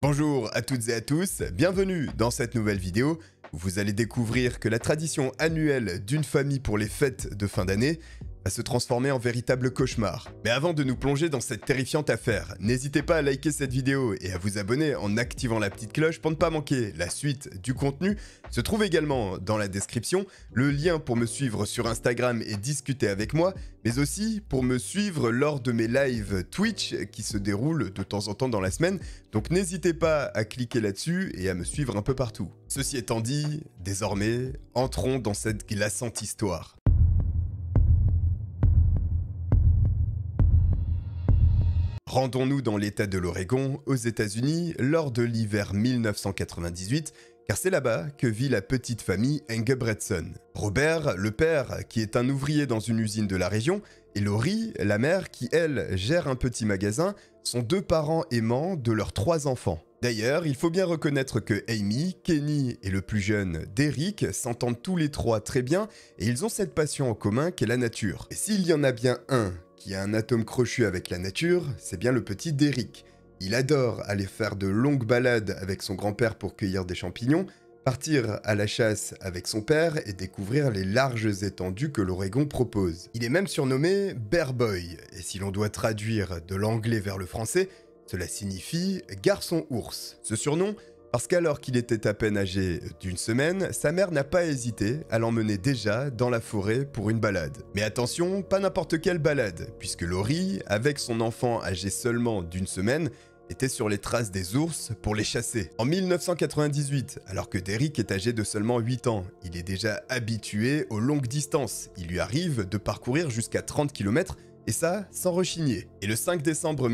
Bonjour à toutes et à tous, bienvenue dans cette nouvelle vidéo où vous allez découvrir que la tradition annuelle d'une famille pour les fêtes de fin d'année va se transformer en véritable cauchemar. Mais avant de nous plonger dans cette terrifiante affaire, n'hésitez pas à liker cette vidéo et à vous abonner en activant la petite cloche pour ne pas manquer la suite du contenu. Se trouve également dans la description le lien pour me suivre sur Instagram et discuter avec moi, mais aussi pour me suivre lors de mes lives Twitch qui se déroulent de temps en temps dans la semaine. Donc n'hésitez pas à cliquer là-dessus et à me suivre un peu partout. Ceci étant dit, désormais, entrons dans cette glaçante histoire. Rendons-nous dans l'état de l'Oregon, aux États-Unis, lors de l'hiver 1998, car c'est là-bas que vit la petite famille Engebretson. Robert, le père, qui est un ouvrier dans une usine de la région, et Laurie, la mère, qui, elle, gère un petit magasin, sont deux parents aimants de leurs 3 enfants. D'ailleurs, il faut bien reconnaître que Amy, Kenny et le plus jeune, Derek, s'entendent tous les 3 très bien, et ils ont cette passion en commun qu'est la nature. Et s'il y en a bien un qui a un atome crochu avec la nature, c'est bien le petit Derek. Il adore aller faire de longues balades avec son grand-père pour cueillir des champignons, partir à la chasse avec son père et découvrir les larges étendues que l'Oregon propose. Il est même surnommé Bear Boy, et si l'on doit traduire de l'anglais vers le français, cela signifie garçon ours. Ce surnom, parce qu'alors qu'il était à peine âgé d'1 semaine, sa mère n'a pas hésité à l'emmener déjà dans la forêt pour une balade. Mais attention, pas n'importe quelle balade, puisque Laurie, avec son enfant âgé seulement d'1 semaine, était sur les traces des ours pour les chasser. En 1998, alors que Derek est âgé de seulement 8 ans, il est déjà habitué aux longues distances. Il lui arrive de parcourir jusqu'à 30 km, et ça, sans rechigner. Et le 5 décembre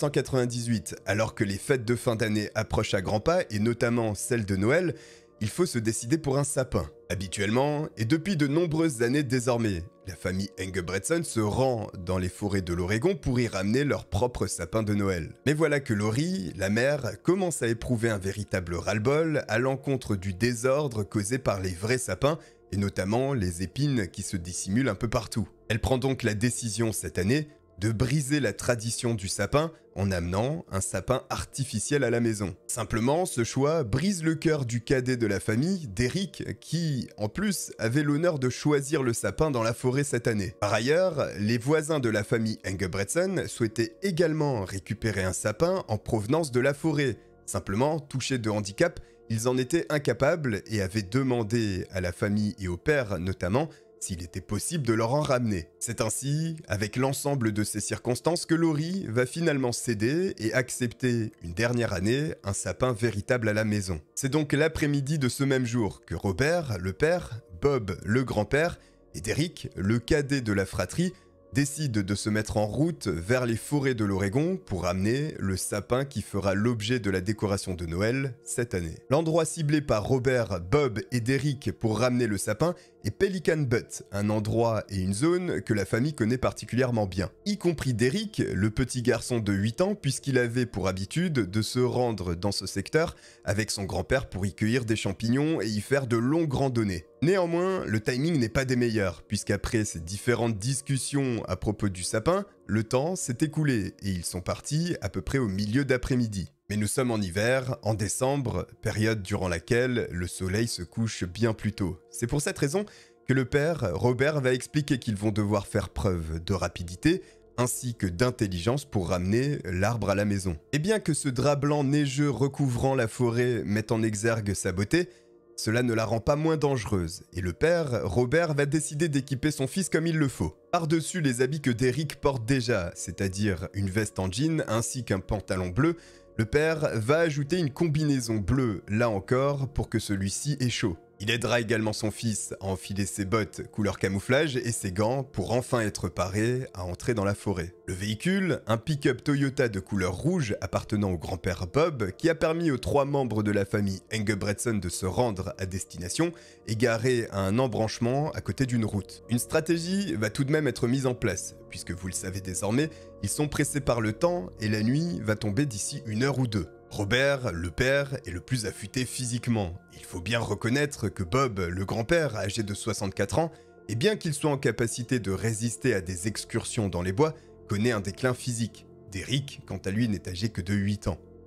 1998, alors que les fêtes de fin d'année approchent à grands pas, et notamment celle de Noël, il faut se décider pour un sapin. Habituellement, et depuis de nombreuses années désormais, la famille Engebretson se rend dans les forêts de l'Oregon pour y ramener leur propre sapin de Noël. Mais voilà que Laurie, la mère, commence à éprouver un véritable ras-le-bol à l'encontre du désordre causé par les vrais sapins, et notamment les épines qui se dissimulent un peu partout. Elle prend donc la décision cette année de briser la tradition du sapin en amenant un sapin artificiel à la maison. Simplement, ce choix brise le cœur du cadet de la famille, Derek, qui, en plus, avait l'honneur de choisir le sapin dans la forêt cette année. Par ailleurs, les voisins de la famille Engebretson souhaitaient également récupérer un sapin en provenance de la forêt. Simplement, touchés de handicap, ils en étaient incapables et avaient demandé à la famille et au père notamment s'il était possible de leur en ramener. C'est ainsi, avec l'ensemble de ces circonstances, que Laurie va finalement céder et accepter une dernière année un sapin véritable à la maison. C'est donc l'après-midi de ce même jour que Robert, le père, Bob, le grand-père, et Derek, le cadet de la fratrie, décide de se mettre en route vers les forêts de l'Oregon pour amener le sapin qui fera l'objet de la décoration de Noël cette année. L'endroit ciblé par Robert, Bob et Derek pour ramener le sapin est Pelican Butte, un endroit et une zone que la famille connaît particulièrement bien. Y compris Derek, le petit garçon de 8 ans, puisqu'il avait pour habitude de se rendre dans ce secteur avec son grand-père pour y cueillir des champignons et y faire de longues randonnées. Néanmoins, le timing n'est pas des meilleurs, puisqu'après ces différentes discussions à propos du sapin, le temps s'est écoulé et ils sont partis à peu près au milieu d'après-midi. Mais nous sommes en hiver, en décembre, période durant laquelle le soleil se couche bien plus tôt. C'est pour cette raison que le père, Robert, va expliquer qu'ils vont devoir faire preuve de rapidité ainsi que d'intelligence pour ramener l'arbre à la maison. Et bien que ce drap blanc neigeux recouvrant la forêt mette en exergue sa beauté, cela ne la rend pas moins dangereuse, et le père, Robert, va décider d'équiper son fils comme il le faut. Par-dessus les habits que Derek porte déjà, c'est-à-dire une veste en jean ainsi qu'un pantalon bleu, le père va ajouter une combinaison bleue, là encore, pour que celui-ci ait chaud. Il aidera également son fils à enfiler ses bottes couleur camouflage et ses gants pour enfin être paré à entrer dans la forêt. Le véhicule, un pick-up Toyota de couleur rouge appartenant au grand-père Bob, qui a permis aux 3 membres de la famille Engebretson de se rendre à destination, est garé à un embranchement à côté d'une route. Une stratégie va tout de même être mise en place, puisque vous le savez désormais, ils sont pressés par le temps et la nuit va tomber d'ici 1 heure ou 2. Robert, le père, est le plus affûté physiquement. Il faut bien reconnaître que Bob, le grand-père, âgé de 64 ans, et bien qu'il soit en capacité de résister à des excursions dans les bois, connaît un déclin physique. Derek, quant à lui, n'est âgé que de 8 ans.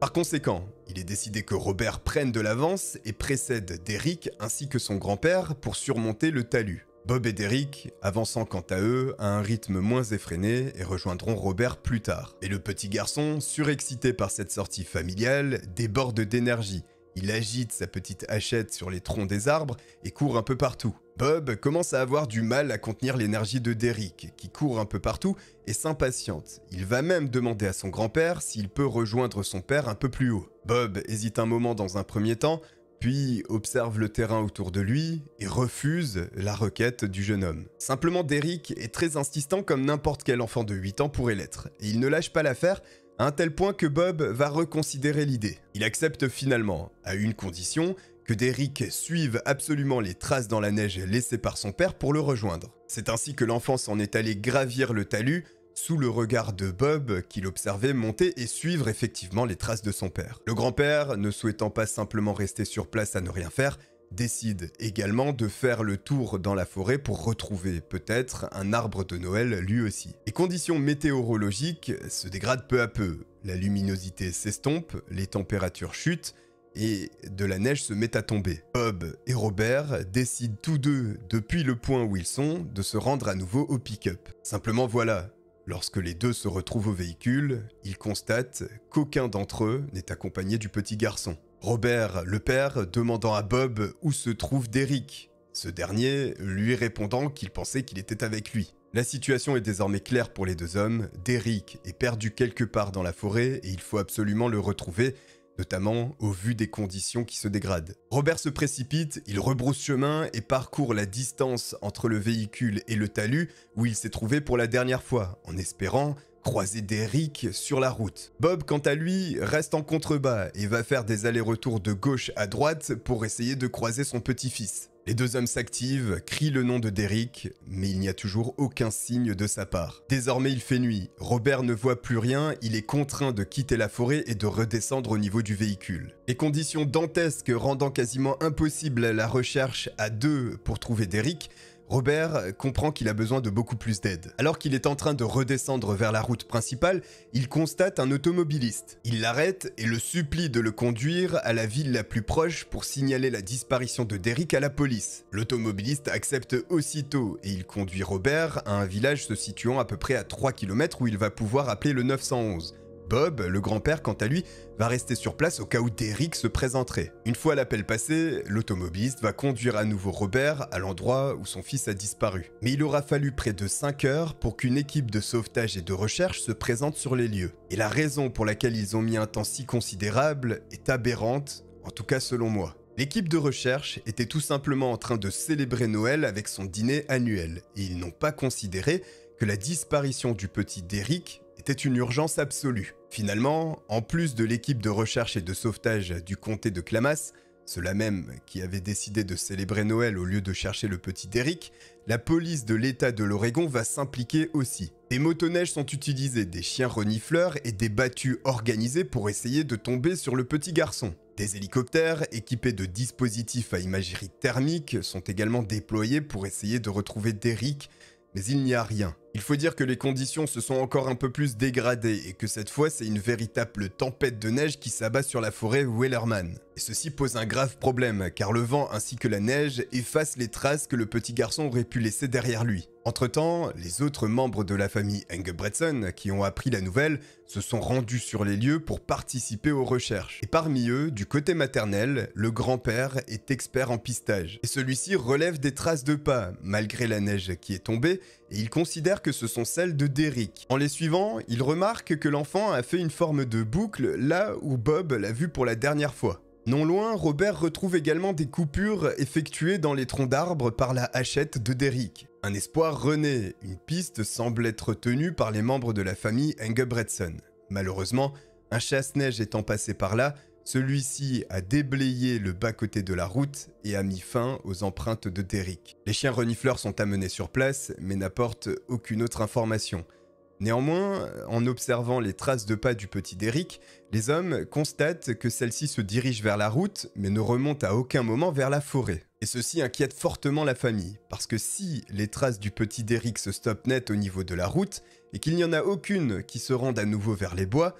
Par conséquent, il est décidé que Robert prenne de l'avance et précède Derrick ainsi que son grand-père pour surmonter le talus. Bob et Derrick, avançant quant à eux à un rythme moins effréné, et rejoindront Robert plus tard. Et le petit garçon, surexcité par cette sortie familiale, déborde d'énergie. Il agite sa petite hachette sur les troncs des arbres et court un peu partout. Bob commence à avoir du mal à contenir l'énergie de Derrick, qui court un peu partout et s'impatiente. Il va même demander à son grand-père s'il peut rejoindre son père un peu plus haut. Bob hésite un moment dans un premier temps, puis observe le terrain autour de lui et refuse la requête du jeune homme. Simplement, Derrick est très insistant comme n'importe quel enfant de 8 ans pourrait l'être, et il ne lâche pas l'affaire à un tel point que Bob va reconsidérer l'idée. Il accepte finalement, à une condition, que Derrick suive absolument les traces dans la neige laissées par son père pour le rejoindre. C'est ainsi que l'enfant s'en est allé gravir le talus, sous le regard de Bob qui l'observait monter et suivre effectivement les traces de son père. Le grand-père, ne souhaitant pas simplement rester sur place à ne rien faire, décide également de faire le tour dans la forêt pour retrouver peut-être un arbre de Noël lui aussi. Les conditions météorologiques se dégradent peu à peu. La luminosité s'estompe, les températures chutent et de la neige se met à tomber. Bob et Robert décident tous deux, depuis le point où ils sont, de se rendre à nouveau au pick-up. Simplement voilà, lorsque les deux se retrouvent au véhicule, ils constatent qu'aucun d'entre eux n'est accompagné du petit garçon. Robert, le père, demandant à Bob où se trouve Derrick. Ce dernier lui répondant qu'il pensait qu'il était avec lui. La situation est désormais claire pour les deux hommes. Derrick est perdu quelque part dans la forêt et il faut absolument le retrouver, notamment au vu des conditions qui se dégradent. Robert se précipite, il rebrousse chemin et parcourt la distance entre le véhicule et le talus où il s'est trouvé pour la dernière fois, en espérant croiser Derrick sur la route. Bob, quant à lui, reste en contrebas et va faire des allers-retours de gauche à droite pour essayer de croiser son petit-fils. Les deux hommes s'activent, crient le nom de Derrick, mais il n'y a toujours aucun signe de sa part. Désormais, il fait nuit. Robert ne voit plus rien, il est contraint de quitter la forêt et de redescendre au niveau du véhicule. Les conditions dantesques rendant quasiment impossible la recherche à deux pour trouver Derrick, Robert comprend qu'il a besoin de beaucoup plus d'aide. Alors qu'il est en train de redescendre vers la route principale, il constate un automobiliste. Il l'arrête et le supplie de le conduire à la ville la plus proche pour signaler la disparition de Derrick à la police. L'automobiliste accepte aussitôt et il conduit Robert à un village se situant à peu près à 3 km où il va pouvoir appeler le 911. Bob, le grand-père, quant à lui, va rester sur place au cas où Derrick se présenterait. Une fois l'appel passé, l'automobiliste va conduire à nouveau Robert à l'endroit où son fils a disparu. Mais il aura fallu près de 5 heures pour qu'une équipe de sauvetage et de recherche se présente sur les lieux. Et la raison pour laquelle ils ont mis un temps si considérable est aberrante, en tout cas selon moi. L'équipe de recherche était tout simplement en train de célébrer Noël avec son dîner annuel, et ils n'ont pas considéré que la disparition du petit Derrick était une urgence absolue. Finalement, en plus de l'équipe de recherche et de sauvetage du comté de Klamath, ceux-là même qui avaient décidé de célébrer Noël au lieu de chercher le petit Derrick, la police de l'État de l'Oregon va s'impliquer aussi. Des motoneiges sont utilisés, des chiens renifleurs et des battues organisées pour essayer de tomber sur le petit garçon. Des hélicoptères équipés de dispositifs à imagerie thermique sont également déployés pour essayer de retrouver Derrick, mais il n'y a rien. Il faut dire que les conditions se sont encore un peu plus dégradées et que cette fois c'est une véritable tempête de neige qui s'abat sur la forêt Wellerman. Et ceci pose un grave problème car le vent ainsi que la neige effacent les traces que le petit garçon aurait pu laisser derrière lui. Entre-temps, les autres membres de la famille Engebretson qui ont appris la nouvelle se sont rendus sur les lieux pour participer aux recherches. Et parmi eux, du côté maternel, le grand-père est expert en pistage. Et celui-ci relève des traces de pas, malgré la neige qui est tombée, et il considère que ce sont celles de Derrick. En les suivant, il remarque que l'enfant a fait une forme de boucle là où Bob l'a vu pour la dernière fois. Non loin, Robert retrouve également des coupures effectuées dans les troncs d'arbres par la hachette de Derrick. Un espoir renaît, une piste semble être tenue par les membres de la famille Engebretson. Malheureusement, un chasse-neige étant passé par là, celui-ci a déblayé le bas-côté de la route et a mis fin aux empreintes de Derrick. Les chiens renifleurs sont amenés sur place, mais n'apportent aucune autre information. Néanmoins, en observant les traces de pas du petit Derrick, les hommes constatent que celle-ci se dirige vers la route, mais ne remonte à aucun moment vers la forêt. Et ceci inquiète fortement la famille, parce que si les traces du petit Derrick se stoppent net au niveau de la route, et qu'il n'y en a aucune qui se rende à nouveau vers les bois,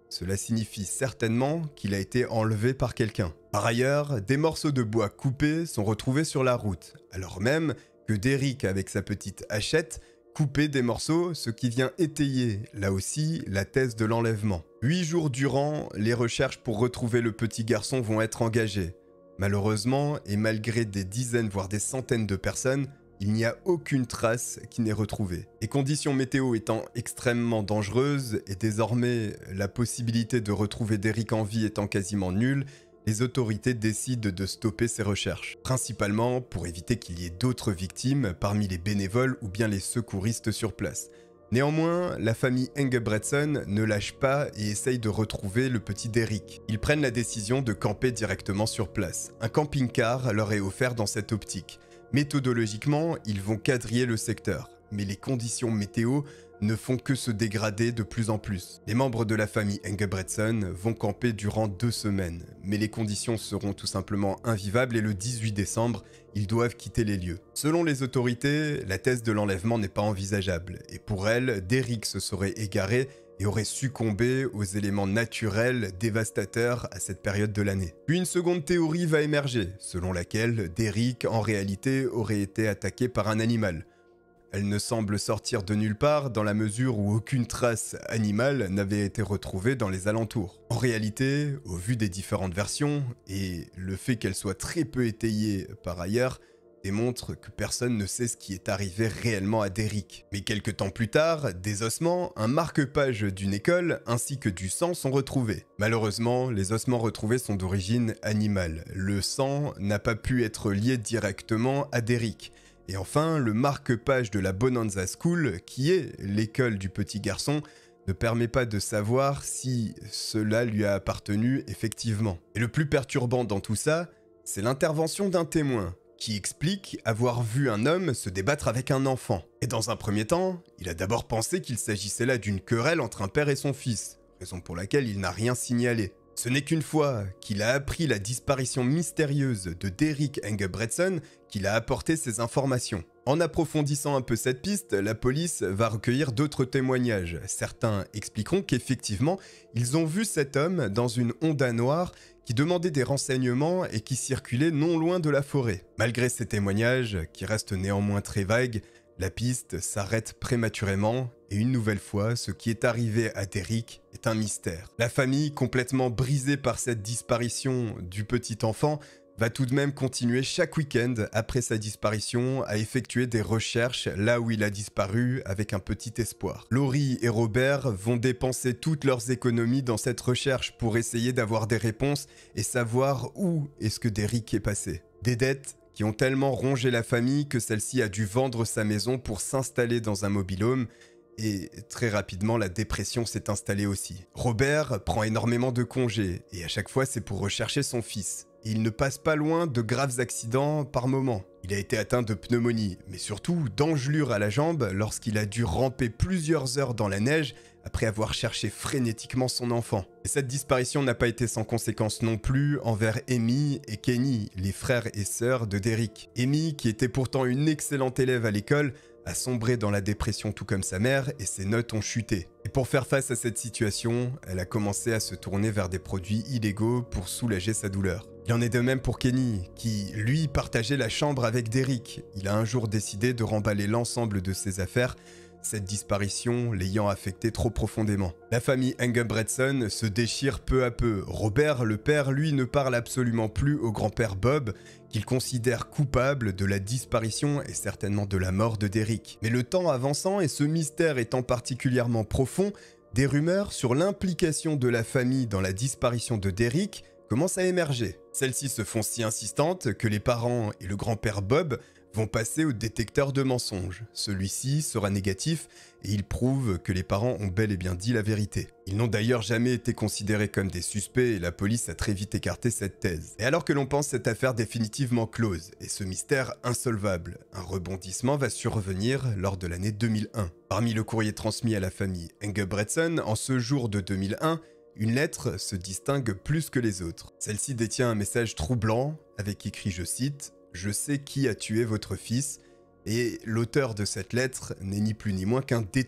Cela signifie certainement qu'il a été enlevé par quelqu'un. Par ailleurs, des morceaux de bois coupés sont retrouvés sur la route, alors même que Derrick, avec sa petite hachette, coupait des morceaux, ce qui vient étayer, là aussi, la thèse de l'enlèvement. 8 jours durant, les recherches pour retrouver le petit garçon vont être engagées. Malheureusement, et malgré des dizaines voire des centaines de personnes, il n'y a aucune trace qui n'est retrouvée. Les conditions météo étant extrêmement dangereuses et désormais la possibilité de retrouver Derrick en vie étant quasiment nulle, les autorités décident de stopper ces recherches, principalement pour éviter qu'il y ait d'autres victimes parmi les bénévoles ou bien les secouristes sur place. Néanmoins, la famille Engebretson ne lâche pas et essaye de retrouver le petit Derrick. Ils prennent la décision de camper directement sur place. Un camping-car leur est offert dans cette optique. Méthodologiquement, ils vont quadriller le secteur, mais les conditions météo ne font que se dégrader de plus en plus. Les membres de la famille Engebretson vont camper durant 2 semaines, mais les conditions seront tout simplement invivables et le 18 décembre, ils doivent quitter les lieux. Selon les autorités, la thèse de l'enlèvement n'est pas envisageable, et pour elles, Derrick se serait égaré et aurait succombé aux éléments naturels dévastateurs à cette période de l'année. Puis une seconde théorie va émerger, selon laquelle Derrick en réalité aurait été attaqué par un animal. Elle ne semble sortir de nulle part dans la mesure où aucune trace animale n'avait été retrouvée dans les alentours. En réalité, au vu des différentes versions, et le fait qu'elle soit très peu étayée par ailleurs, démontre que personne ne sait ce qui est arrivé réellement à Derrick. Mais quelques temps plus tard, des ossements, un marque-page d'une école ainsi que du sang sont retrouvés. Malheureusement, les ossements retrouvés sont d'origine animale. Le sang n'a pas pu être lié directement à Derrick. Et enfin, le marque-page de la Bonanza School, qui est l'école du petit garçon, ne permet pas de savoir si cela lui a appartenu effectivement. Et le plus perturbant dans tout ça, c'est l'intervention d'un témoin, qui explique avoir vu un homme se débattre avec un enfant. Et dans un premier temps, il a d'abord pensé qu'il s'agissait là d'une querelle entre un père et son fils, raison pour laquelle il n'a rien signalé. Ce n'est qu'une fois qu'il a appris la disparition mystérieuse de Derrick Engebretson qu'il a apporté ces informations. En approfondissant un peu cette piste, la police va recueillir d'autres témoignages. Certains expliqueront qu'effectivement, ils ont vu cet homme dans une Honda noire qui demandait des renseignements et qui circulait non loin de la forêt. Malgré ces témoignages, qui restent néanmoins très vagues, la piste s'arrête prématurément et une nouvelle fois, ce qui est arrivé à Derrick est un mystère. La famille, complètement brisée par cette disparition du petit enfant, va tout de même continuer chaque week-end après sa disparition à effectuer des recherches là où il a disparu avec un petit espoir. Laurie et Robert vont dépenser toutes leurs économies dans cette recherche pour essayer d'avoir des réponses et savoir où est-ce que Derrick est passé. Des dettes qui ont tellement rongé la famille que celle-ci a dû vendre sa maison pour s'installer dans un mobil-home. Et très rapidement, la dépression s'est installée aussi. Robert prend énormément de congés, et à chaque fois c'est pour rechercher son fils. Et il ne passe pas loin de graves accidents par moment. Il a été atteint de pneumonie, mais surtout d'engelure à la jambe lorsqu'il a dû ramper plusieurs heures dans la neige après avoir cherché frénétiquement son enfant. Et cette disparition n'a pas été sans conséquence non plus envers Amy et Kenny, les frères et sœurs de Derrick. Amy, qui était pourtant une excellente élève à l'école, a sombré dans la dépression tout comme sa mère et ses notes ont chuté. Et pour faire face à cette situation, elle a commencé à se tourner vers des produits illégaux pour soulager sa douleur. Il en est de même pour Kenny, qui, lui, partageait la chambre avec Derrick. Il a un jour décidé de remballer l'ensemble de ses affaires, cette disparition l'ayant affecté trop profondément. La famille Engebretson se déchire peu à peu. Robert, le père, lui, ne parle absolument plus au grand-père Bob, qu'il considère coupable de la disparition et certainement de la mort de Derrick. Mais le temps avançant et ce mystère étant particulièrement profond, des rumeurs sur l'implication de la famille dans la disparition de Derrick commencent à émerger. Celles-ci se font si insistantes que les parents et le grand-père Bob vont passer au détecteur de mensonges. Celui-ci sera négatif et il prouve que les parents ont bel et bien dit la vérité. Ils n'ont d'ailleurs jamais été considérés comme des suspects et la police a très vite écarté cette thèse. Et alors que l'on pense cette affaire définitivement close et ce mystère insolvable, un rebondissement va survenir lors de l'année 2001. Parmi le courrier transmis à la famille Engebretson en ce jour de 2001, une lettre se distingue plus que les autres. Celle-ci détient un message troublant avec écrit, je cite, « Je sais qui a tué votre fils » et l'auteur de cette lettre n'est ni plus ni moins qu'un détenu.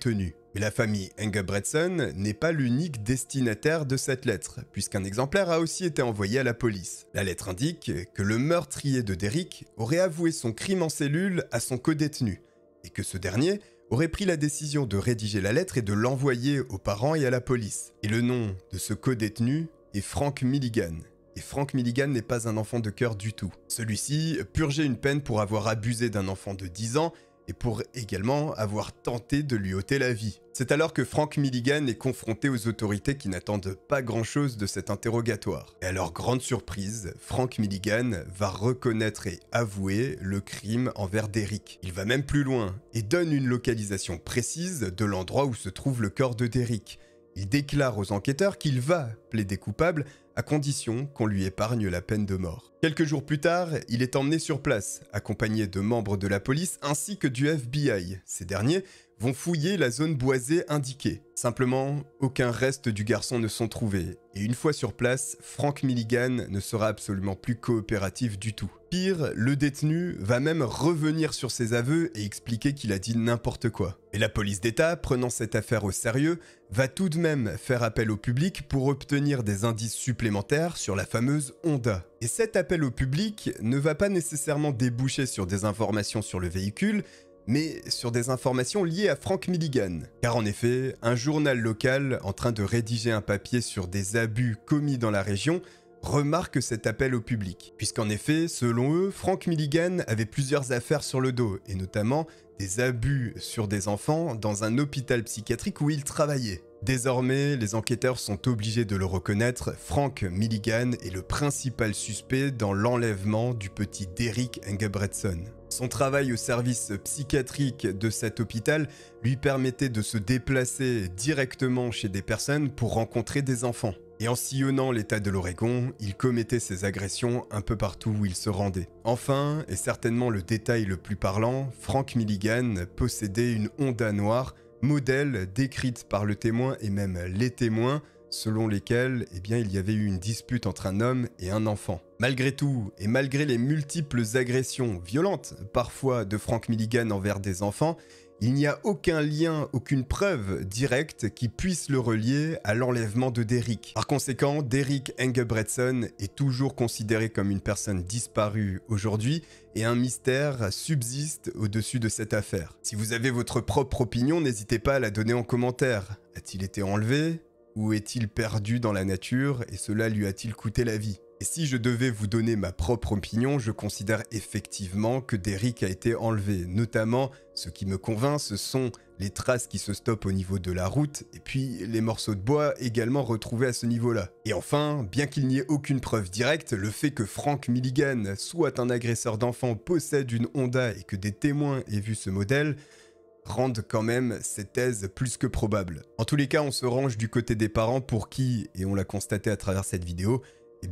Mais la famille Engebretson n'est pas l'unique destinataire de cette lettre, puisqu'un exemplaire a aussi été envoyé à la police. La lettre indique que le meurtrier de Derrick aurait avoué son crime en cellule à son codétenu, et que ce dernier aurait pris la décision de rédiger la lettre et de l'envoyer aux parents et à la police. Et le nom de ce codétenu est Frank Milligan. Et Frank Milligan n'est pas un enfant de cœur du tout. Celui-ci purgeait une peine pour avoir abusé d'un enfant de 10 ans et pour également avoir tenté de lui ôter la vie. C'est alors que Frank Milligan est confronté aux autorités qui n'attendent pas grand-chose de cet interrogatoire. Et à leur grande surprise, Frank Milligan va reconnaître et avouer le crime envers Derrick. Il va même plus loin et donne une localisation précise de l'endroit où se trouve le corps de Derrick. Il déclare aux enquêteurs qu'il va plaider coupable à condition qu'on lui épargne la peine de mort. Quelques jours plus tard, il est emmené sur place, accompagné de membres de la police ainsi que du FBI. Ces derniers vont fouiller la zone boisée indiquée. Simplement, aucun reste du garçon ne sont trouvés. Et une fois sur place, Frank Milligan ne sera absolument plus coopératif du tout. Pire, le détenu va même revenir sur ses aveux et expliquer qu'il a dit n'importe quoi. Et la police d'État, prenant cette affaire au sérieux, va tout de même faire appel au public pour obtenir des indices supplémentaires sur la fameuse Honda. Et cet appel au public ne va pas nécessairement déboucher sur des informations sur le véhicule, mais sur des informations liées à Frank Milligan. Car en effet, un journal local en train de rédiger un papier sur des abus commis dans la région remarque cet appel au public. Puisqu'en effet, selon eux, Frank Milligan avait plusieurs affaires sur le dos, et notamment des abus sur des enfants dans un hôpital psychiatrique où il travaillait. Désormais, les enquêteurs sont obligés de le reconnaître, Frank Milligan est le principal suspect dans l'enlèvement du petit Derrick Engebretson. Son travail au service psychiatrique de cet hôpital lui permettait de se déplacer directement chez des personnes pour rencontrer des enfants. Et en sillonnant l'état de l'Oregon, il commettait ses agressions un peu partout où il se rendait. Enfin, et certainement le détail le plus parlant, Frank Milligan possédait une Honda noire, modèle décrite par le témoin et même les témoins, selon lesquels il y avait eu une dispute entre un homme et un enfant. Malgré tout, et malgré les multiples agressions violentes, parfois de Frank Milligan envers des enfants, il n'y a aucun lien, aucune preuve directe qui puisse le relier à l'enlèvement de Derrick. Par conséquent, Derrick Engebretson est toujours considéré comme une personne disparue aujourd'hui et un mystère subsiste au-dessus de cette affaire. Si vous avez votre propre opinion, n'hésitez pas à la donner en commentaire. A-t-il été enlevé ? Ou est-il perdu dans la nature et cela lui a-t-il coûté la vie ? Et si je devais vous donner ma propre opinion, je considère effectivement que Derrick a été enlevé. Notamment, ce qui me convainc, ce sont les traces qui se stoppent au niveau de la route et puis les morceaux de bois également retrouvés à ce niveau-là. Et enfin, bien qu'il n'y ait aucune preuve directe, le fait que Frank Milligan soit un agresseur d'enfants, possède une Honda et que des témoins aient vu ce modèle, rendent quand même cette thèse plus que probable. En tous les cas, on se range du côté des parents pour qui, et on l'a constaté à travers cette vidéo,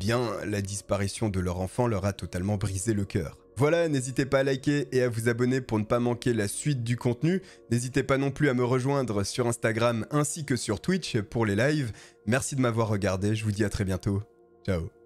la disparition de leur enfant leur a totalement brisé le cœur. Voilà, n'hésitez pas à liker et à vous abonner pour ne pas manquer la suite du contenu. N'hésitez pas non plus à me rejoindre sur Instagram ainsi que sur Twitch pour les lives. Merci de m'avoir regardé, je vous dis à très bientôt. Ciao.